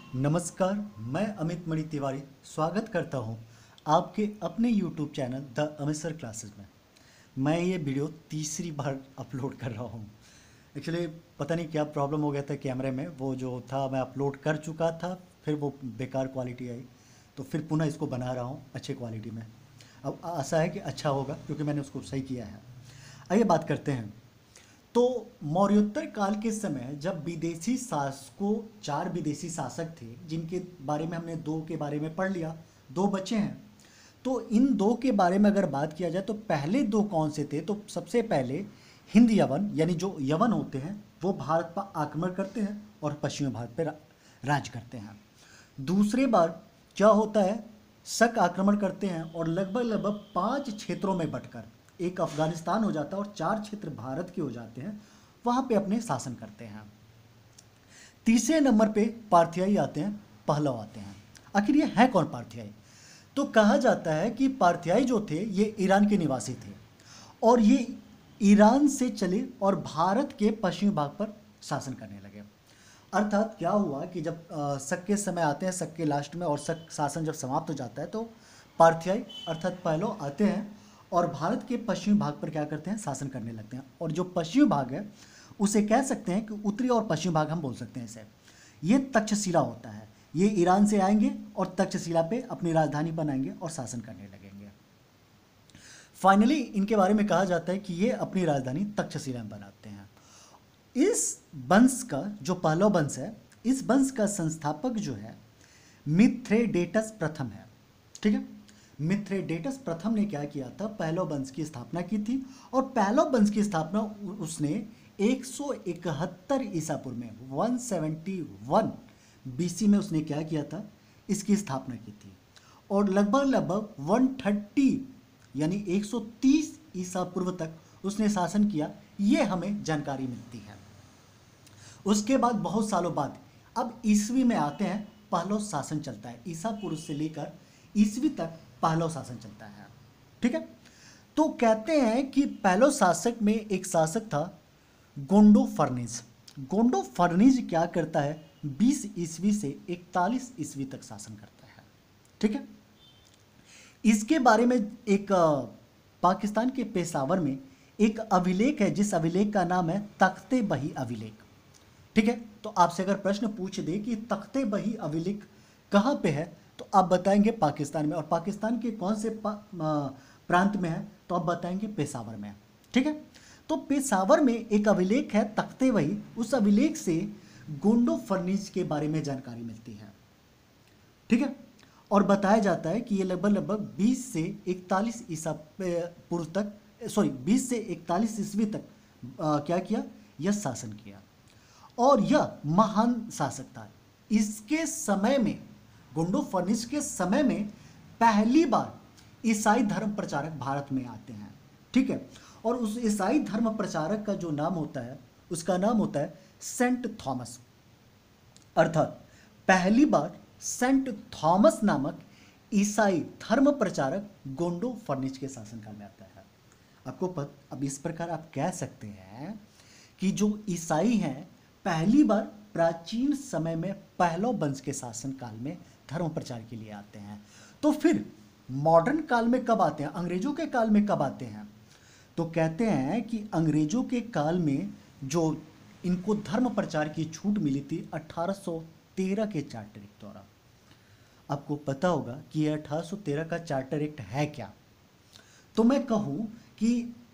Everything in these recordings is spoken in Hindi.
नमस्कार। मैं अमित मणि तिवारी स्वागत करता हूं आपके अपने YouTube channel the Amit sir classes में। मैं ये वीडियो तीसरी बार अपलोड कर रहा हूं। एक्चुअली पता नहीं क्या प्रॉब्लम हो गया था कैमरे में, वो जो था मैं अपलोड कर चुका था, फिर वो बेकार क्वालिटी आई, तो फिर पुनः इसको बना रहा हूं अच्छे क्वालिटी में। अब आशा है कि अच्छा होगा क्योंकि मैंने उसको सही किया है। आइए बात करते हैं। तो मौर्योत्तर काल के समय जब विदेशी शासकों, चार विदेशी शासक थे जिनके बारे में हमने दो के बारे में पढ़ लिया, दो बचे हैं। तो इन दो के बारे में अगर बात किया जाए तो पहले दो कौन से थे, तो सबसे पहले हिंद यवन, यानी जो यवन होते हैं वो भारत पर आक्रमण करते हैं और पश्चिमी भारत पर राज करते हैं। दूसरी बार क्या होता है, शक आक्रमण करते हैं और लगभग लगभग 5 क्षेत्रों में बंटकर एक अफगानिस्तान हो जाता है और 4 क्षेत्र भारत के हो जाते हैं, वहां पे अपने शासन करते हैं। तीसरे नंबर पे पार्थियाई आते हैं, पहलव आते हैं। आखिर ये है कौन पार्थियाई? तो कहा जाता है कि पार्थियाई जो थे ये ईरान के निवासी थे और ये ईरान से चले और भारत के पश्चिमी भाग पर शासन करने लगे। अर्थात क्या हुआ कि जब शक के समय आते हैं, शक के लास्ट में, और शक शासन जब समाप्त हो जाता है तो पार्थियाई अर्थात पहलव आते हैं और भारत के पश्चिमी भाग पर क्या करते हैं, शासन करने लगते हैं। और जो पश्चिमी भाग है उसे कह सकते हैं कि उत्तरी और पश्चिमी भाग हम बोल सकते हैं इसे। ये तक्षशिला होता है, ये ईरान से आएंगे और तक्षशिला पे अपनी राजधानी बनाएंगे और शासन करने लगेंगे। फाइनली इनके बारे में कहा जाता है कि ये अपनी राजधानी तक्षशिला में बनाते हैं। इस वंश का जो पहलव वंश है, इस वंश का संस्थापक जो है मिथ्रेडेटस प्रथम है। ठीक है, मिथ्रेडेटस प्रथम ने क्या किया था, पहलव वंश की स्थापना की थी और पहलव वंश की स्थापना उसने 171 ईसा पूर्व में 171 बीसी में उसने क्या किया था, इसकी स्थापना की थी। और लगभग लगभग 130 यानी 130 ईसा पूर्व तक उसने शासन किया, ये हमें जानकारी मिलती है। उसके बाद बहुत सालों बाद अब ईसवी में आते हैं, पहलव शासन चलता है। ईसा पूर्व से लेकर ईसवी तक पहलव शासन चलता है। ठीक है, तो कहते हैं कि पहलव शासक में एक शासक था गोंडो फर्निज। गोंडो फर्निज क्या करता है, 20 ईस्वी से 41 ईस्वी तक शासन करता है। ठीक है, इसके बारे में एक पाकिस्तान के पेशावर में एक अभिलेख है, जिस अभिलेख का नाम है तख्ते बही अभिलेख। ठीक है, तो आपसे अगर प्रश्न पूछ दे कि तख्ते बही अभिलेख कहाँ पे है, तो आप बताएंगे पाकिस्तान में। और पाकिस्तान के कौन से प्रांत में है, तो आप बताएंगे पेशावर में। ठीक है, तो पेशावर में एक अभिलेख है तख्ते बही, उस अभिलेख से गोंडो फर्निज के बारे में जानकारी मिलती है। ठीक है, और बताया जाता है कि ये लगभग लगभग 20 से 41 ईसा पूर्व तक, 20 से 41 ईस्वी तक क्या किया, यह शासन किया और यह महान शासक था। इसके समय में, गोंडो फर्निज के समय में पहली बार ईसाई धर्म प्रचारक भारत में आते हैं। ठीक है, और उस ईसाई धर्म प्रचारक का जो नाम होता है, उसका नाम होता है सेंट थॉमस। अर्थात पहली बार सेंट थॉमस नामक ईसाई धर्म प्रचारक गोंडो फर्निज के शासनकाल में आता है। आपको अब इस प्रकार आप कह सकते हैं कि जो ईसाई हैं पहली बार प्राचीन समय में पहलव वंश के शासनकाल में धर्म प्रचार के लिए आते हैं। तो फिर मॉडर्न काल में कब आते हैं, अंग्रेजों के काल में कब आते हैं? तो कहते हैं कि अंग्रेजों के काल में जो इनको धर्म प्रचार की छूट मिली थी 1813 के चार्टर एक्ट द्वारा। आपको पता होगा कि यह 1813 का चार्टर एक्ट है क्या? तो मैं कहूँ कि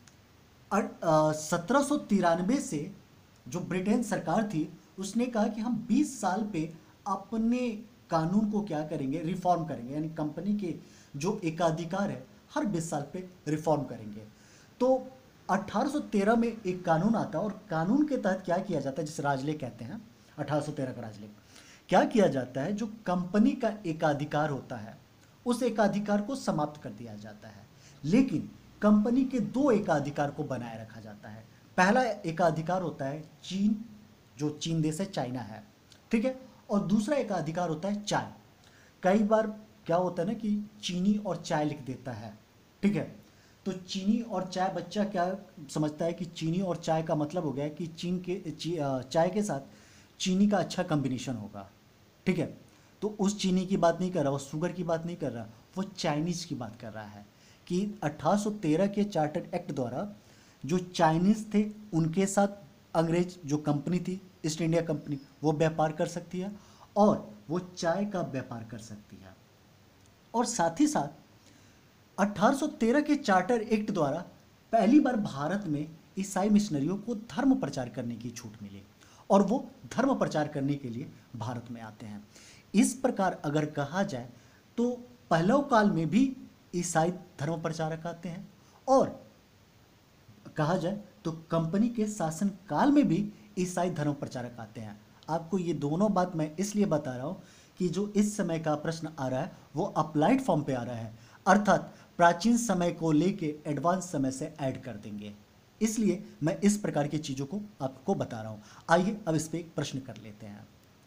1793 से जो ब्रिटेन सरकार थी उसने कहा कि हम 20 साल पे अपने कानून को क्या करेंगे, रिफॉर्म करेंगे, यानी कंपनी के जो एकाधिकार है हर 20 साल पे रिफॉर्म करेंगे। तो 1813 में एक कानून आता है और कानून के तहत क्या किया जाता है, जिसे राजलेख कहते हैं, 1813 का राजलेख। क्या किया जाता है, जो कंपनी का एकाधिकार होता है उस एकाधिकार को समाप्त कर दिया जाता है, लेकिन कंपनी के दो एकाधिकार को बनाए रखा जाता है। पहला एकाधिकार होता है चीन, जो चीन देश है, चाइना है। ठीक है, और दूसरा एकाधिकार होता है चाय। कई बार क्या होता है ना कि चीनी और चाय लिख देता है। ठीक है, तो चीनी और चाय, बच्चा क्या समझता है कि चीनी और चाय का मतलब हो गया कि चाय के साथ चीनी का अच्छा कॉम्बिनेशन होगा। ठीक है, तो उस चीनी की बात नहीं कर रहा, वो शुगर की बात नहीं कर रहा, वो चाइनीज़ की बात कर रहा है कि 1813 के चार्टर एक्ट द्वारा जो चाइनीज़ थे उनके साथ अंग्रेज जो कंपनी थी ईस्ट इंडिया कंपनी, वो व्यापार कर सकती है और वो चाय का व्यापार कर सकती है। और साथ ही साथ 1813 के चार्टर एक्ट द्वारा पहली बार भारत में ईसाई मिशनरियों को धर्म प्रचार करने की छूट मिली और वो धर्म प्रचार करने के लिए भारत में आते हैं। इस प्रकार अगर कहा जाए तो पहलव काल में भी ईसाई धर्म प्रचारक आते हैं और कहा जाए तो कंपनी के शासन काल में भी ईसाई धर्म प्रचारक आते हैं। आपको ये दोनों बात मैं इसलिए बता रहा हूँ कि जो इस समय का प्रश्न आ रहा है वो अप्लाइड फॉर्म पे आ रहा है, अर्थात प्राचीन समय को लेके एडवांस समय से ऐड कर देंगे, इसलिए मैं इस प्रकार की चीज़ों को आपको बता रहा हूँ। आइए अब इस पर एक प्रश्न कर लेते हैं।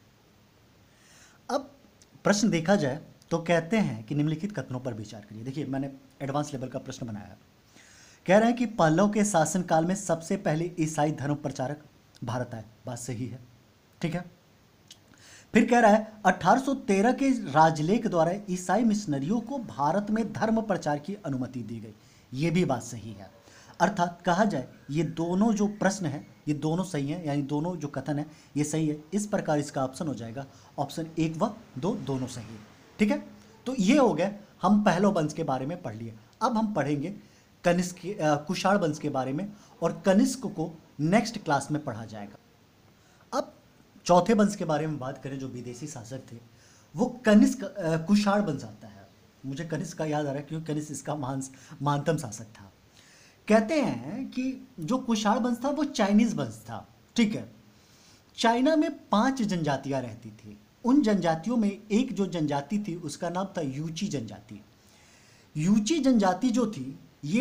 अब प्रश्न देखा जाए तो कहते हैं कि निम्नलिखित कथनों पर विचार करिए। देखिए मैंने एडवांस लेवल का प्रश्न बनाया है। कह रहे हैं कि पल्लव के शासनकाल में सबसे पहले ईसाई धर्म प्रचारक भारत आए, बात सही है, ठीक है। फिर कह रहा है 1813 के राजलेख द्वारा ईसाई मिशनरियों को भारत में धर्म प्रचार की अनुमति दी गई, ये भी बात सही है। अर्थात कहा जाए ये दोनों जो प्रश्न है ये दोनों सही हैं, यानी दोनों जो कथन है ये सही है। इस प्रकार इसका ऑप्शन हो जाएगा ऑप्शन 1 व 2 दोनों सही है, ठीक है। तो ये हो गया, हम पहलो वंश के बारे में पढ़ लिए। अब हम पढ़ेंगे कनिष्क कुषाण वंश के बारे में, और कनिष्क को नेक्स्ट क्लास में पढ़ा जाएगा। अब चौथे वंश के बारे में बात करें, जो विदेशी शासक थे, वो कनिष्क कुषाण वंश आता है। मुझे कनिष्क का याद आ रहा है क्योंकि कनिष्क इसका महानतम शासक था। कहते हैं कि जो कुषाण वंश था वो चाइनीज वंश था, ठीक है। चाइना में 5 जनजातियां रहती थी। उन जनजातियों में एक जो जनजाति थी उसका नाम था यूची जनजाति। यूची जनजाति जो थी ये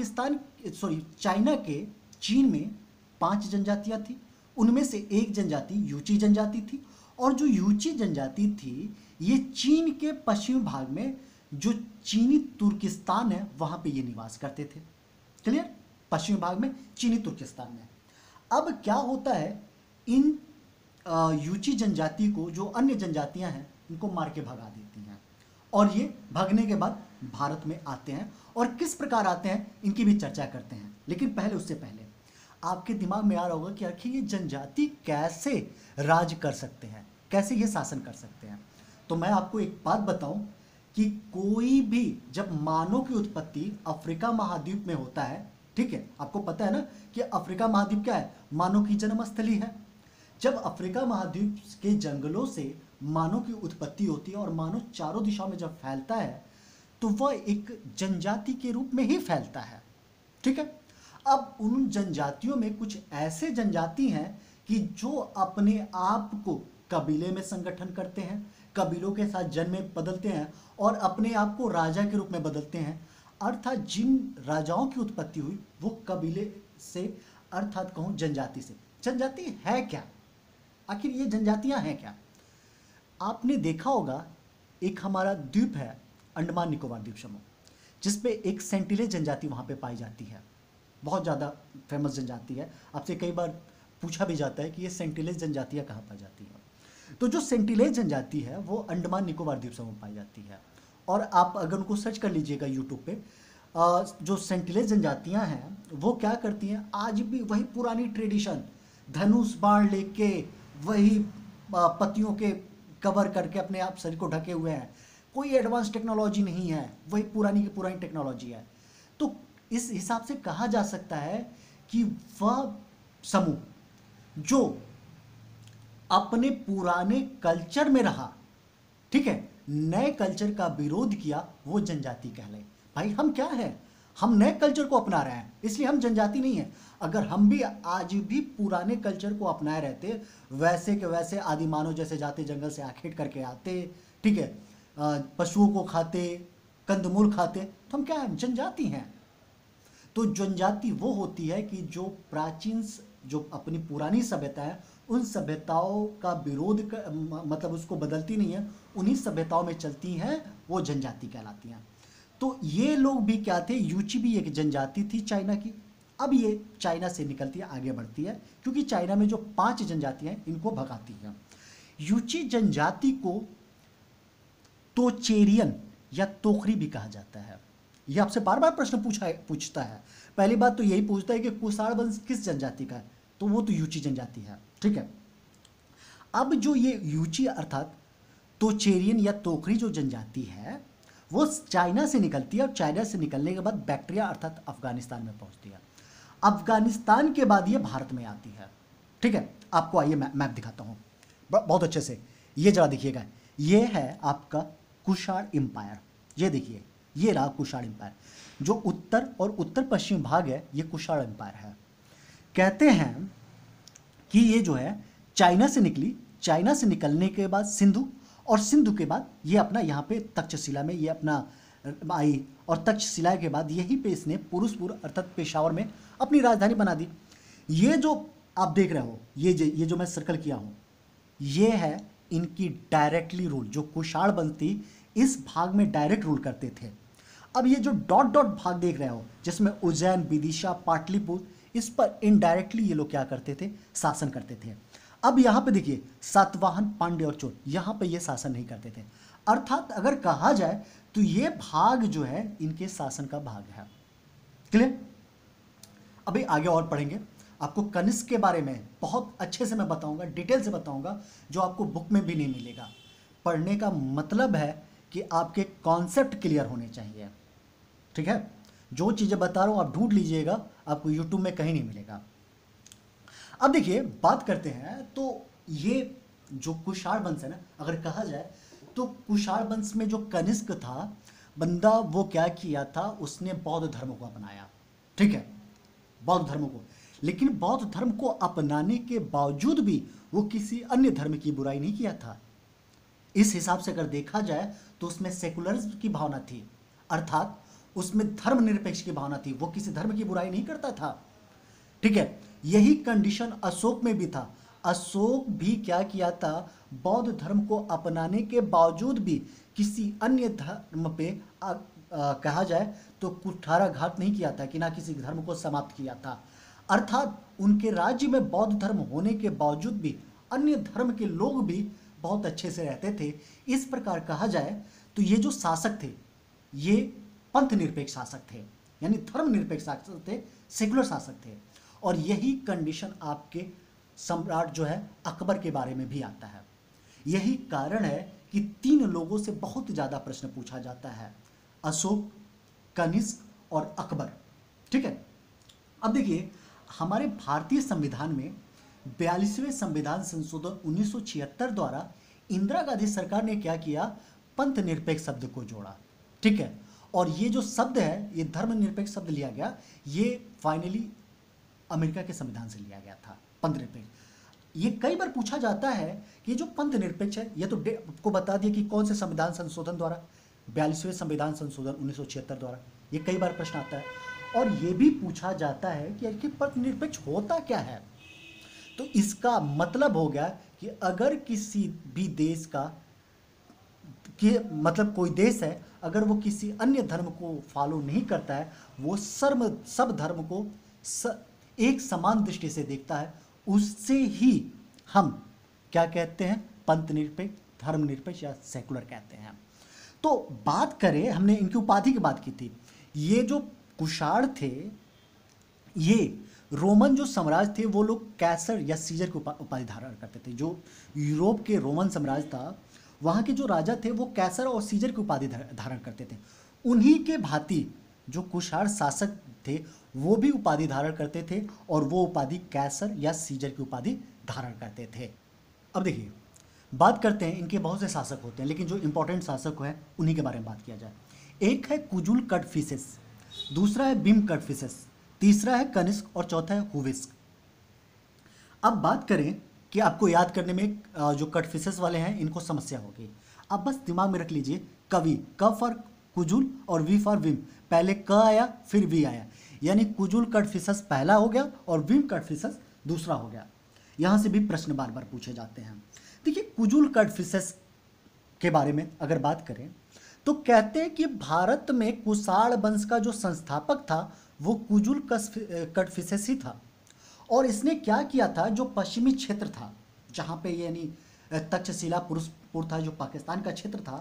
चाइना के चीन में 5 जनजातियां थी, उनमें से एक जनजाति यूची जनजाति थी। और जो यूची जनजाति थी ये चीन के पश्चिमी भाग में जो चीनी तुर्किस्तान है वहां पे ये निवास करते थे। क्लियर, पश्चिमी भाग में चीनी तुर्किस्तान में। अब क्या होता है, इन यूची जनजाति को जो अन्य जनजातियां हैं इनको मार के भगा देती हैं, और ये भागने के बाद भारत में आते हैं। और किस प्रकार आते हैं इनकी भी चर्चा करते हैं, लेकिन पहले उससे पहले आपके दिमाग में आ रहा होगा कि आखिर ये जनजाति कैसे राज कर सकते हैं, कैसे ये शासन कर सकते हैं। तो मैं आपको एक बात बताऊं कि कोई भी जब मानव की उत्पत्ति अफ्रीका महाद्वीप में होता है, ठीक है, आपको पता है ना कि अफ्रीका महाद्वीप क्या है, मानव की जन्मस्थली है। जब अफ्रीका महाद्वीप के जंगलों से मानव की उत्पत्ति होती है और मानव चारों दिशाओं में जब फैलता है तो वह एक जनजाति के रूप में ही फैलता है, ठीक है। अब उन जनजातियों में कुछ ऐसे जनजाति हैं कि जो अपने आप को कबीले में संगठन करते हैं, कबीलों के साथ जन्म में बदलते हैं और अपने आप को राजा के रूप में बदलते हैं। अर्थात जिन राजाओं की उत्पत्ति हुई वो कबीले से, अर्थात कहूँ जनजाति से। जनजाति है क्या, आखिर ये जनजातियां हैं क्या? आपने देखा होगा एक हमारा द्वीप है अंडमान निकोबार द्वीप समूह, जिसपे एक सेंटिलेज जनजाति वहाँ पे पाई जाती है, बहुत ज़्यादा फेमस जनजाति है। आपसे कई बार पूछा भी जाता है कि ये सेंटिलेज जनजातियाँ कहाँ पाई जाती हैं। तो जो सेंटिलेज जनजाति है वो अंडमान निकोबार द्वीप समूह में पाई जाती है। और आप अगर उनको सर्च कर लीजिएगा यूट्यूब पे, जो सेंटिलेज जनजातियाँ हैं वो क्या करती हैं, आज भी वही पुरानी ट्रेडिशन, धनुष बाण लेके वही पत्तियों के कवर करके अपने आप शरीर को ढके हुए हैं, कोई एडवांस टेक्नोलॉजी नहीं है, वही पुरानी की पुरानी टेक्नोलॉजी है। तो इस हिसाब से कहा जा सकता है कि वह समूह जो अपने पुराने कल्चर में रहा, ठीक है, नए कल्चर का विरोध किया, वो जनजाति कहलाए। भाई हम क्या है, हम नए कल्चर को अपना रहे हैं इसलिए हम जनजाति नहीं है। अगर हम भी आज भी पुराने कल्चर को अपनाए रहते, वैसे के वैसे आदि मानव जैसे जाते, जंगल से आखेट करके आते, ठीक है, पशुओं को खाते, कंदमूल खाते, तो हम क्या हैं, जनजाति हैं। तो जनजाति वो होती है कि जो प्राचीन, जो अपनी पुरानी सभ्यता है उन सभ्यताओं का विरोध कर, मतलब उसको बदलती नहीं है, उन्हीं सभ्यताओं में चलती हैं, वो जनजाति कहलाती हैं। तो ये लोग भी क्या थे, यूची भी एक जनजाति थी चाइना की। अब ये चाइना से निकलती है, आगे बढ़ती है, क्योंकि चाइना में जो 5 जनजातियां हैं इनको भगाती हैं। यूची जनजाति को तोचेरियन या तोखरी भी कहा जाता है। ये आपसे बार बार प्रश्न पूछता है। पहली बात तो यही पूछता है कि कुषाण वंश किस जनजाति का है, तो वो तो यूची जनजाति है, ठीक है। अब जो ये यूची अर्थात तोचेरियन या तोखरी जो जनजाति है वो चाइना से निकलती है, और चाइना से निकलने के बाद बैक्ट्रिया अर्थात अफगानिस्तान में पहुंचती है। अफगानिस्तान के बाद ये भारत में आती है, ठीक है। आपको आइए मैप दिखाता हूँ बहुत अच्छे से। ये जरा देखिएगा, ये है आपका कुषाण एम्पायर। ये देखिए, ये रहा कुषाण एम्पायर। जो उत्तर और उत्तर पश्चिम भाग है ये कुषाण एम्पायर है। कहते हैं कि ये जो है चाइना से निकली, चाइना से निकलने के बाद सिंधु, और सिंधु के बाद ये अपना यहाँ पे तक्षशिला में ये अपना आई, और तक्षशिला के बाद यहीं पे इसने पुरुषपुर अर्थात पेशावर में अपनी राजधानी बना दी। ये जो आप देख रहे हो, ये जो मैं सर्कल किया हूँ, ये है इनकी डायरेक्टली रूल। जो कुषाण वंश थी इस भाग में डायरेक्ट रूल करते थे। अब ये जो डॉट डॉट भाग देख रहे हो जिसमें उज्जैन, विदिशा, पाटलिपुत्र, इस पर इनडायरेक्टली ये लोग क्या करते थे, शासन करते थे। अब यहाँ पे देखिए सातवाहन, पांड्य और चोल, यहाँ पे ये शासन नहीं करते थे। अर्थात अगर कहा जाए तो ये भाग जो है इनके शासन का भाग है। क्लियर? अभी आगे और पढ़ेंगे, आपको कनिष्क के बारे में बहुत अच्छे से मैं बताऊंगा, डिटेल से बताऊंगा, जो आपको बुक में भी नहीं मिलेगा। पढ़ने का मतलब है कि आपके कॉन्सेप्ट क्लियर होने चाहिए, ठीक है। जो चीज़ें बता रहा हूँ आप ढूंढ लीजिएगा, आपको यूट्यूब में कहीं नहीं मिलेगा। अब देखिए बात करते हैं, तो ये जो कुषाण वंश है ना, अगर कहा जाए तो कुषाण वंश में जो कनिष्क था बंदा, वो क्या किया था, उसने बौद्ध धर्म को अपनाया, ठीक है, बौद्ध धर्म को। लेकिन बौद्ध धर्म को अपनाने के बावजूद भी वो किसी अन्य धर्म की बुराई नहीं किया था। इस हिसाब से अगर देखा जाए तो उसमें सेकुलरिज्म की भावना थी, अर्थात उसमें धर्मनिरपेक्ष की भावना थी, वो किसी धर्म की बुराई नहीं करता था, ठीक है। यही कंडीशन अशोक में भी था। अशोक भी क्या किया था, बौद्ध धर्म को अपनाने के बावजूद भी किसी अन्य धर्म पे कहा जाए तो कुठाराघात नहीं किया था, कि ना किसी धर्म को समाप्त किया था। अर्थात उनके राज्य में बौद्ध धर्म होने के बावजूद भी अन्य धर्म के लोग भी बहुत अच्छे से रहते थे। इस प्रकार कहा जाए तो ये जो शासक थे ये पंथ निरपेक्ष शासक थे, यानी धर्म निरपेक्ष शासक थे, सेकुलर शासक थे। और यही कंडीशन आपके सम्राट जो है अकबर के बारे में भी आता है। यही कारण है कि 3 लोगों से बहुत ज़्यादा प्रश्न पूछा जाता है, अशोक, कनिष्क और अकबर, ठीक है। अब देखिए हमारे भारतीय संविधान में 42वें संविधान संशोधन 1976 द्वारा इंदिरा गांधी सरकार ने क्या किया, पंथ निरपेक्ष शब्द को जोड़ा, ठीक है। और ये जो शब्द है, ये धर्मनिरपेक्ष शब्द लिया गया, ये फाइनली अमेरिका के संविधान से लिया गया था, पंथ निरपेक्ष। ये कई बार पूछा जाता है कि जो पंथ निरपेक्ष है, ये तो आपको बता दिया कि कौन से संविधान संशोधन द्वारा, 42वें संविधान संशोधन 1976 द्वारा। ये कई बार प्रश्न आता है। और ये भी पूछा जाता है कि पंथ निरपेक्ष होता क्या है। तो इसका मतलब हो गया कि अगर किसी भी देश का मतलब कोई देश है, अगर वो किसी अन्य धर्म को फॉलो नहीं करता है, वो सब धर्म को एक समान दृष्टि से देखता है, उससे ही हम क्या कहते हैं, पंथ निरपेक्ष, धर्म निरपेक्ष या सेकुलर कहते हैं। तो बात करें, हमने इनकी उपाधि की बात की थी। ये जो कुषाण थे, ये रोमन जो साम्राज्य थे वो लोग कैसर या सीजर की उपाधि धारण करते थे। जो यूरोप के रोमन साम्राज्य था, वहाँ के जो राजा थे वो कैसर और सीजर की उपाधि धारण करते थे। उन्हीं के भांति जो कुषाण शासक थे वो भी उपाधि धारण करते थे, और वो उपाधि कैसर या सीजर की उपाधि धारण करते थे। अब देखिए बात करते हैं, इनके बहुत से शासक होते हैं, लेकिन जो इंपॉर्टेंट शासक है उन्हीं के बारे में बात किया जाए। एक है कुजुल कटफिसेस, दूसरा है बिम कटफिसेस, तीसरा है कनिष्क और चौथा है हुविस्क। अब बात करें कि आपको याद करने में जो कटफिसेस वाले हैं इनको समस्या होगी। आप बस दिमाग में रख लीजिए, कवि, क फॉर कुजुल और वी फॉर विम, पहले क आया फिर वी आया, यानी कुजुल कटफिसेस पहला हो गया और विम कटफिसेस दूसरा हो गया। यहाँ से भी प्रश्न बार बार पूछे जाते हैं। देखिए कुजुल कटफिसेस के बारे में अगर बात करें तो कहते हैं कि भारत में कुषाण वंश का जो संस्थापक था वो कुजुल कटफिसेस ही था। और इसने क्या किया था, जो पश्चिमी क्षेत्र था जहाँ पे यानी तक्षशिला पुरुषपुर था, जो पाकिस्तान का क्षेत्र था,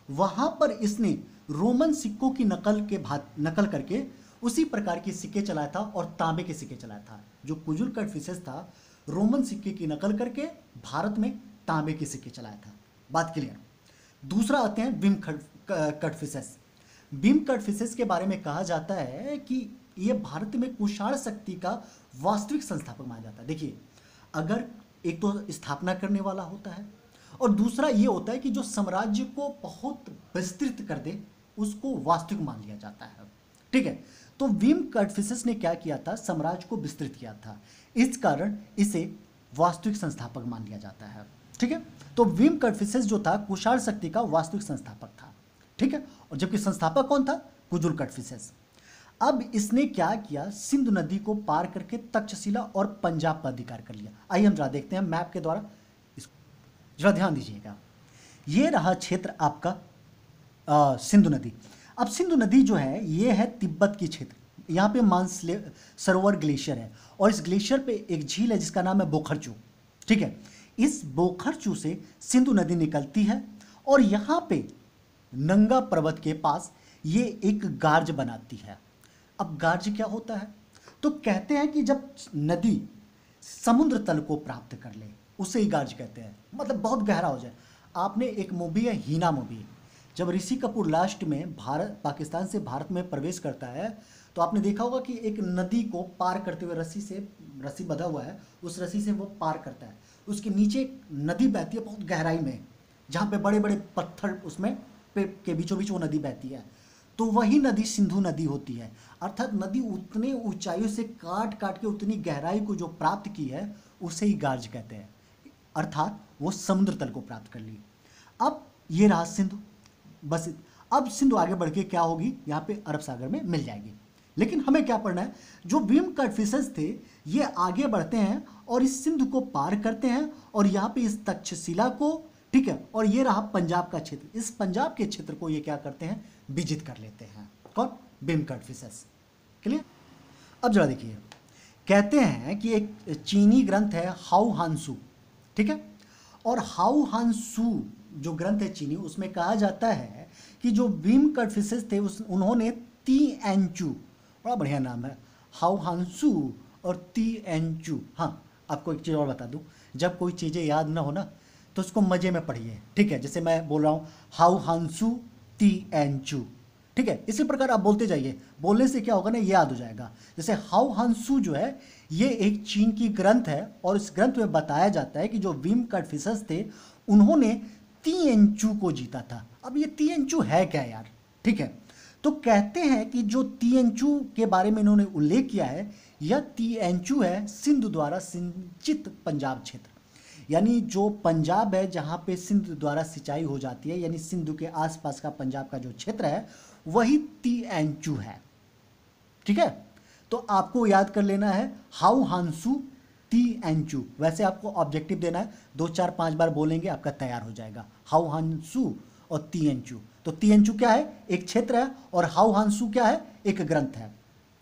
वहां पर इसने रोमन सिक्कों की नकल करके उसी प्रकार के सिक्के चलाया था और तांबे के सिक्के चलाया था। जो कुजुल कटफिसेस था, रोमन सिक्के की नकल करके भारत में तांबे के सिक्के चलाया था। बात क्लियर। दूसरा आते हैं बिम कटफिसेस। बिम कटफिसेस के बारे में कहा जाता है कि यह भारत में कुषाण शक्ति का वास्तविक संस्थापक माना जाता है। देखिए, अगर एक तो स्थापना करने वाला होता है और दूसरा ये होता है कि जो साम्राज्य को बहुत विस्तृत कर दे उसको वास्तविक मान लिया जाता है। ठीक है, तो विम कटफिसेस ने क्या किया था, साम्राज्य को विस्तृत किया था, इस कारण इसे वास्तविक संस्थापक मान लिया जाता है। ठीक है, तो विम कटफिसेस जो था कुषाण शक्ति का वास्तविक संस्थापक था। ठीक है, और जबकि संस्थापक कौन था, कुजुल कटफिसेस। अब इसने क्या किया, सिंधु नदी को पार करके तक्षशिला और पंजाब पर अधिकार कर लिया। आइए हम जरा देखते हैं मैप के द्वारा, इसको जरा ध्यान दीजिएगा। ये रहा क्षेत्र आपका सिंधु नदी। अब सिंधु नदी जो है ये है तिब्बत की क्षेत्र। यहाँ पे मानसरोवर ग्लेशियर है और इस ग्लेशियर पे एक झील है जिसका नाम है बोखरचू। ठीक है, इस बोखरचू से सिंधु नदी निकलती है और यहाँ पे नंगा पर्वत के पास ये एक गार्ज बनाती है। अब गार्ज क्या होता है, तो कहते हैं कि जब नदी समुद्र तल को प्राप्त कर ले उसे ही गार्ज कहते हैं, मतलब बहुत गहरा हो जाए। आपने एक मूवी है हीना मूवी, जब ऋषि कपूर लास्ट में पाकिस्तान से भारत में प्रवेश करता है तो आपने देखा होगा कि एक नदी को पार करते हुए रस्सी बंधा हुआ है, उस रस्सी से वो पार करता है। उसके नीचे एक नदी बहती है बहुत गहराई में, जहाँ पे बड़े बड़े पत्थर उसमें के बीचों बीच वो नदी बहती है, तो वही नदी सिंधु नदी होती है। अर्थात नदी उतने ऊंचाइयों से काट काट के उतनी गहराई को जो प्राप्त की है उसे ही गार्ज कहते हैं, अर्थात वो समुद्र तल को प्राप्त कर ली। अब ये रहा सिंधु, बस अब सिंधु आगे बढ़ के क्या होगी, यहाँ पे अरब सागर में मिल जाएगी। लेकिन हमें क्या पढ़ना है, जो विम कटफिसेस थे ये आगे बढ़ते हैं और इस सिंधु को पार करते हैं और यहाँ पे इस तक्षशिला को, ठीक है, और ये रहा पंजाब का क्षेत्र, इस पंजाब के क्षेत्र को ये क्या करते हैं, विजित कर लेते हैं। कौन, विम कटफिसेस। क्लियर। अब जरा देखिए, कहते हैं कि एक चीनी ग्रंथ है हाउ हानसू, ठीक है, और हाउ हानसू जो ग्रंथ है चीनी, उसमें कहा जाता है कि जो विम कटफिसेस थे उन्होंने ती एंचू, बड़ा बढ़िया नाम है, हाउ हानसू और ती एंचू। हाँ, आपको एक चीज़ और बता दूं, जब कोई चीज़ें याद ना हो ना तो उसको मज़े में पढ़िए। ठीक है, जैसे मैं बोल रहा हूँ हाउ हानसू ती एंचू, ठीक है, इसी प्रकार आप बोलते जाइए, बोलने से क्या होगा ना, ये याद हो जाएगा। जैसे हाउ हानसू जो है ये एक चीन की ग्रंथ है और इस ग्रंथ में बताया जाता है कि जो विम कटफिसेस थे उन्होंने तिएंचू को जीता था। अब ये तिएंचू है क्या यार, ठीक है, तो कहते हैं कि जो तिएंचू के बारे में इन्होंने उल्लेख किया है, यह तिएंचू है सिंधु द्वारा सिंचित पंजाब क्षेत्र, यानी जो पंजाब है जहाँ पे सिंधु द्वारा सिंचाई हो जाती है, यानी सिंधु के आसपास का पंजाब का जो क्षेत्र है वही तिएंचू है। ठीक है, तो आपको याद कर लेना है हाउ हानसू ती एंचू। वैसे आपको ऑब्जेक्टिव देना है, 2 4 5 बार बोलेंगे आपका तैयार हो जाएगा, हाउ हानसू और ती एंचू। तो ती एंचू क्या है, एक क्षेत्र है, और हाउ हानसू क्या है, एक ग्रंथ है।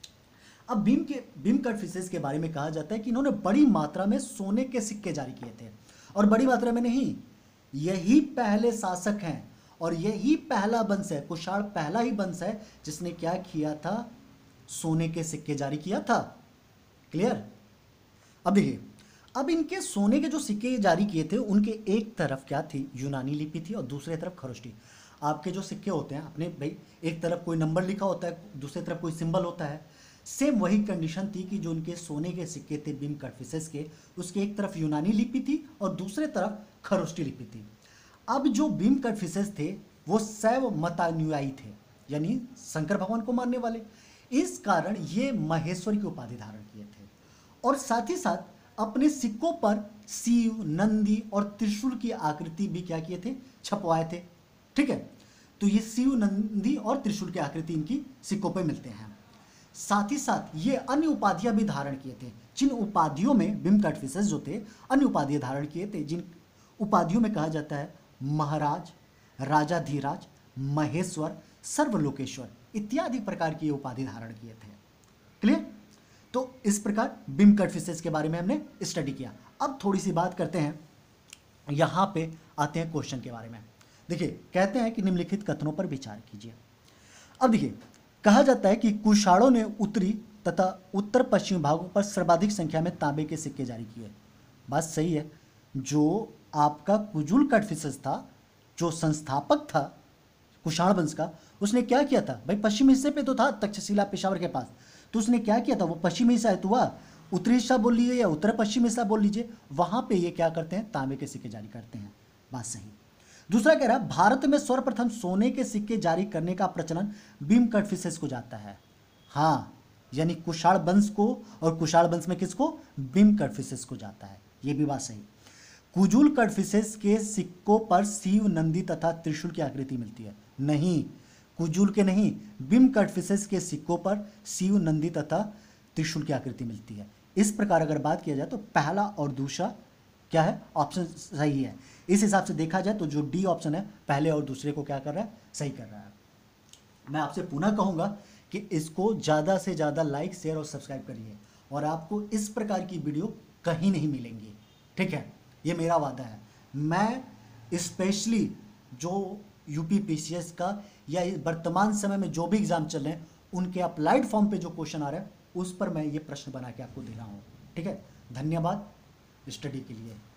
अब भीम कटफिसेस के बारे में कहा जाता है कि इन्होंने बड़ी मात्रा में सोने के सिक्के जारी किए थे, और बड़ी मात्रा में नहीं, यही पहले शासक हैं और यही पहला वंश है, कुषाण पहला ही वंश है जिसने क्या किया था, सोने के सिक्के जारी किया था। क्लियर। अब देखिए, अब इनके सोने के जो सिक्के जारी किए थे उनके एक तरफ क्या थी, यूनानी लिपि थी और दूसरे तरफ खरोष्टी। आपके जो सिक्के होते हैं अपने भाई, एक तरफ कोई नंबर लिखा होता है, दूसरी तरफ कोई सिंबल होता है, सेम वही कंडीशन थी कि जो उनके सोने के सिक्के थे भीम कटफिसेस के, उसके एक तरफ यूनानी लिपि थी और दूसरे तरफ खरोष्टी लिपि थी। अब जो भीम कटफिसेस थे वो शैव मतानुयायी थे, यानी शंकर भगवान को मानने वाले, इस कारण ये महेश्वर की उपाधि धारण किए थे, और साथ ही साथ अपने सिक्कों पर शिव, नंदी और त्रिशूल की आकृति भी क्या किए थे, छपवाए थे। ठीक है, तो ये शिव, नंदी और त्रिशूल की आकृति इनकी सिक्कों पर मिलते हैं। साथ ही साथ ये अन्य उपाधियां भी धारण किए थे, जिन उपाधियों में भीम कटफिसेस जो थे अन्य उपाधियां धारण किए थे, जिन उपाधियों में कहा जाता है महाराज, राजाधिराज, महेश्वर, सर्वलोकेश्वर इत्यादि प्रकार की उपाधि धारण किए थे। क्लियर। तो इस प्रकार भीम कटफिसेस के बारे में हमने स्टडी किया। अब थोड़ी सी बात करते हैं, यहां पे आते हैं क्वेश्चन के बारे में। देखिए कहते हैं कि निम्नलिखित कथनों पर विचार कीजिए। अब देखिए कहा जाता है कि कुषाणों ने उत्तरी तथा उत्तर पश्चिमी भागों पर सर्वाधिक संख्या में तांबे के सिक्के जारी किए। बात सही है। जो आपका कुजुल कड़फिसेस था, जो संस्थापक था कुषाण वंश का, उसने क्या किया था भाई, पश्चिमी हिस्से पे तो था तक्षशिला पेशावर के पास, तो उसने क्या किया था, वो पश्चिमी हिस्सा है तो हुआ उत्तरी हिस्सा बोल लीजिए या उत्तर पश्चिम हिस्सा बोल लीजिए, वहां पे ये क्या करते हैं, तांबे के सिक्के जारी करते हैं। बात सही। दूसरा कह रहा है भारत में सर्वप्रथम सोने के सिक्के जारी करने का प्रचलन भीम कड़फिसेस को जाता है। हाँ, यानी कुषाण वंश को, और कुषाण वंश में किसको, भीम कड़फिसेस को जाता है। ये भी बात सही। कुजुल कड़फिसेस के सिक्कों पर शिव, नंदी तथा त्रिशूल की आकृति मिलती है। नहीं, कुजुल के नहीं, भीम कड़फिसेस के सिक्कों पर शिव, नंदी तथा त्रिशूल की आकृति मिलती है। इस प्रकार अगर बात किया जाए तो पहला और दूसरा क्या है, ऑप्शन सही है। इस हिसाब से देखा जाए तो जो डी ऑप्शन है पहले और दूसरे को क्या कर रहा है, सही कर रहा है। मैं आपसे पुनः कहूँगा कि इसको ज़्यादा से ज़्यादा लाइक, शेयर और सब्सक्राइब करिए, और आपको इस प्रकार की वीडियो कहीं नहीं मिलेंगी। ठीक है, ये मेरा वादा है। मैं स्पेशली जो यूपी पीसीएस का या वर्तमान समय में जो भी एग्ज़ाम चल रहे हैं उनके अप्लाइड फॉर्म पे जो क्वेश्चन आ रहा है उस पर मैं ये प्रश्न बना के आपको दे रहा हूँ। ठीक है, धन्यवाद स्टडी के लिए।